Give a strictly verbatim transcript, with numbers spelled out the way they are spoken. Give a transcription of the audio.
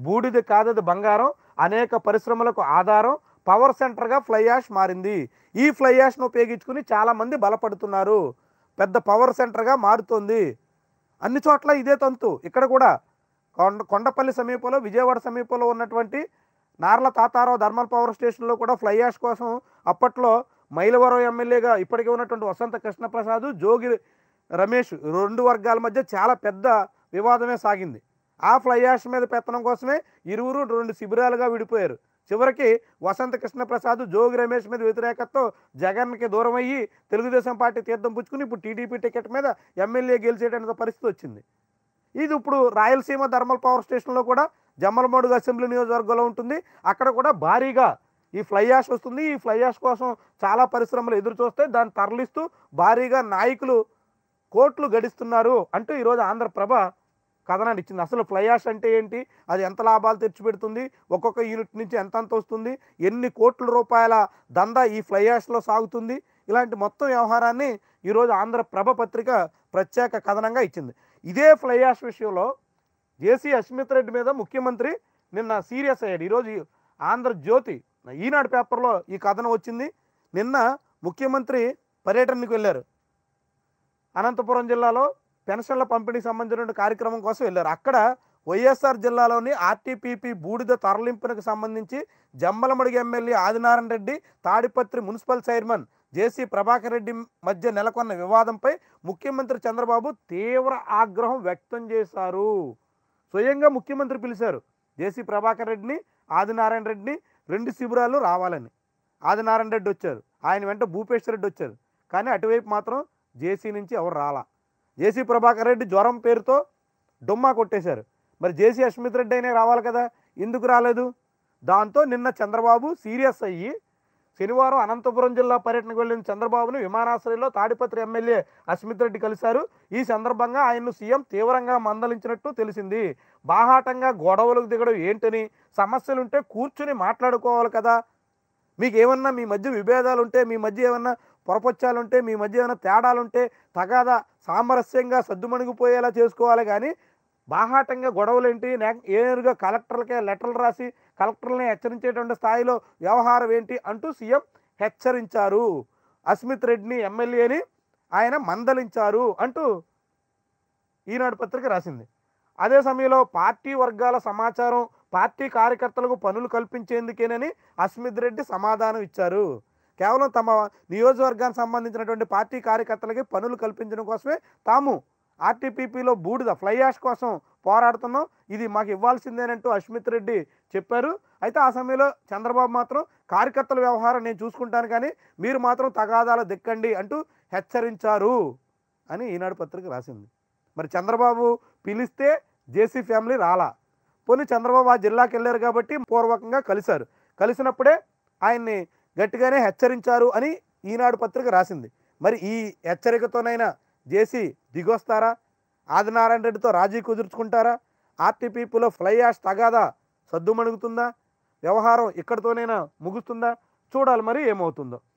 బూడిద కాదది బంగారం, అనేక పరిశ్రమలకు ఆధారం, పవర్ సెంటర్గా ఫ్లై యాష్ మారింది. ఈ ఫ్లై యాష్ను ఉపయోగించుకుని చాలామంది బలపడుతున్నారు. పెద్ద పవర్ సెంటర్గా మారుతోంది. అన్ని చోట్ల ఇదే తంతు. ఇక్కడ కూడా కొండ కొండపల్లి సమీపంలో, విజయవాడ సమీపంలో ఉన్నటువంటి నార్ల తాతారావు థర్మల్ పవర్ స్టేషన్లో కూడా ఫ్లై యాష్ కోసం అప్పట్లో మైలవరం ఎమ్మెల్యేగా ఇప్పటికే ఉన్నటువంటి వసంత కృష్ణప్రసాద్, జోగి రమేష్ రెండు వర్గాల మధ్య చాలా పెద్ద వివాదమే సాగింది. ఆ ఫ్లై యాష్ మీద పెత్తనం కోసమే ఇరువురు రెండు శిబిరాలుగా విడిపోయారు. చివరికి వసంత కృష్ణప్రసాద్, జోగి రమేష్ మీద వ్యతిరేకతతో జగన్కి దూరం అయ్యి తెలుగుదేశం పార్టీ తీర్థం పుచ్చుకుని ఇప్పుడు టీడీపీ టికెట్ మీద ఎమ్మెల్యే గెలిచేటంత పరిస్థితి వచ్చింది. ఇది ఇప్పుడు రాయలసీమ థర్మల్ పవర్ స్టేషన్లో కూడా జమ్మలమడుగు అసెంబ్లీ నియోజకవర్గంలో ఉంటుంది. అక్కడ కూడా భారీగా ఈ ఫ్లై యాష్ వస్తుంది. ఈ ఫ్లై యాష్ కోసం చాలా పరిశ్రమలు ఎదురు చూస్తే దాన్ని తరలిస్తూ భారీగా నాయకులు కోట్లు గడిస్తున్నారు అంటూ ఈరోజు ఆంధ్రప్రభ కథనాన్ని ఇచ్చింది. అసలు ఫ్లై యాష్ అంటే ఏంటి, అది ఎంత లాభాలు తెచ్చిపెడుతుంది, ఒక్కొక్క యూనిట్ నుంచి ఎంతంత వస్తుంది, ఎన్ని కోట్ల రూపాయల దందా ఈ ఫ్లై యాష్లో సాగుతుంది, ఇలాంటి మొత్తం వ్యవహారాన్ని ఈరోజు ఆంధ్రప్రభ పత్రిక ప్రత్యేక కథనంగా ఇచ్చింది. ఇదే ఫ్లై యాష్ విషయంలో జేసీ అస్మిత్ రెడ్డి మీద ముఖ్యమంత్రి నిన్న సీరియస్ అయ్యాడు. ఈరోజు ఆంధ్రజ్యోతి ఈనాడు పేపర్లో ఈ కథనం వచ్చింది. నిన్న ముఖ్యమంత్రి పర్యటనకు వెళ్ళారు. అనంతపురం జిల్లాలో పెన్షన్ల పంపిణీకి సంబంధించిన కార్యక్రమం కోసం వెళ్ళారు. అక్కడ వైఎస్ఆర్ జిల్లాలోని ఆర్టీపీపీ బూడిద తరలింపునకు సంబంధించి Jammalamadugu MLA Adinarayana Reddy, Tadipatri municipal chairman JC Prabhakar Reddy మధ్య నెలకొన్న వివాదంపై ముఖ్యమంత్రి చంద్రబాబు తీవ్ర ఆగ్రహం వ్యక్తం చేశారు. స్వయంగా ముఖ్యమంత్రి పిలిచారు జేసీ ప్రభాకర్ రెడ్డిని, ఆదినారాయణ రెడ్డిని రెండు శిబిరాలు రావాలని. ఆదినారాయణ రెడ్డి వచ్చారు, ఆయన వెంట భూపేశ్వర్ రెడ్డి వచ్చారు. కానీ అటువైపు మాత్రం జేసీ నుంచి ఎవరు రాలా. జేసీ ప్రభాకర్ రెడ్డి జ్వరం పేరుతో డుమ్మా కొట్టేశారు. మరి జేసీ అస్మిత్ రెడ్డి అయినా రావాలి కదా, ఎందుకు రాలేదు? దాంతో నిన్న చంద్రబాబు సీరియస్ అయ్యి శనివారం అనంతపురం జిల్లా పర్యటనకు వెళ్ళిన చంద్రబాబును విమానాశ్రయంలో తాడిపత్రి ఎమ్మెల్యే అస్మిత్ రెడ్డి కలిశారు. ఈ సందర్భంగా ఆయన్ను సీఎం తీవ్రంగా మందలించినట్టు తెలిసింది. బాహాటంగా గొడవలకు దిగడం ఏంటని, సమస్యలుంటే కూర్చుని మాట్లాడుకోవాలి కదా, మీకు ఏమన్నా మీ మధ్య విభేదాలు ఉంటే, మీ మధ్య ఏమన్నా పొరపచ్చాలుంటే, మీ మధ్య ఏమైనా తేడాలుంటే తగాదా సామరస్యంగా సద్దుమణిగిపోయేలా చేసుకోవాలి. కానీ బాహాటంగా గొడవలేంటి, ఏరుగా కలెక్టర్లకే లెటర్లు రాసి కలెక్టర్లని హెచ్చరించేటువంటి స్థాయిలో వ్యవహారం ఏంటి అంటూ సీఎం హెచ్చరించారు. అస్మిత్ రెడ్డిని ఎమ్మెల్యేని ఆయన మందలించారు అంటూ ఈనాడు పత్రిక రాసింది. అదే సమయంలో పార్టీ వర్గాల సమాచారం పార్టీ కార్యకర్తలకు పనులు కల్పించేందుకేనని అస్మిత్ రెడ్డి సమాధానం ఇచ్చారు. కేవలం తమ నియోజకవర్గానికి సంబంధించినటువంటి పార్టీ కార్యకర్తలకి పనులు కల్పించడం కోసమే తాము ఆర్టీపీపీలో బూడిద ఫ్లై యాష్ కోసం పోరాడుతున్నాం, ఇది మాకు ఇవ్వాల్సిందేనంటూ అస్మిత్ రెడ్డి చెప్పారు. అయితే ఆ సమయంలో చంద్రబాబు మాత్రం కార్యకర్తల వ్యవహారం నేను చూసుకుంటాను, కానీ మీరు మాత్రం తగాదాలు దిక్కండి అంటూ హెచ్చరించారు అని ఈనాడు పత్రిక రాసింది. మరి చంద్రబాబు పిలిస్తే జేసీ ఫ్యామిలీ రాలా. పోనీ చంద్రబాబు ఆ జిల్లాకి వెళ్ళారు కాబట్టి పూర్వకంగా కలిశారు. కలిసినప్పుడే ఆయన్ని గట్టిగానే హెచ్చరించారు అని ఈనాడు పత్రిక రాసింది. మరి ఈ హెచ్చరికతోనైనా జేసీ దిగొస్తారా? ఆదినారాయణ రెడ్డితో రాజీ కుదుర్చుకుంటారా? ఆర్టీపీపీలో ఫ్లై యాష్ తగాదా సద్దుమణుగుతుందా? వ్యవహారం ఇక్కడితోనైనా ముగుస్తుందా? చూడాలి మరి ఏమవుతుందో.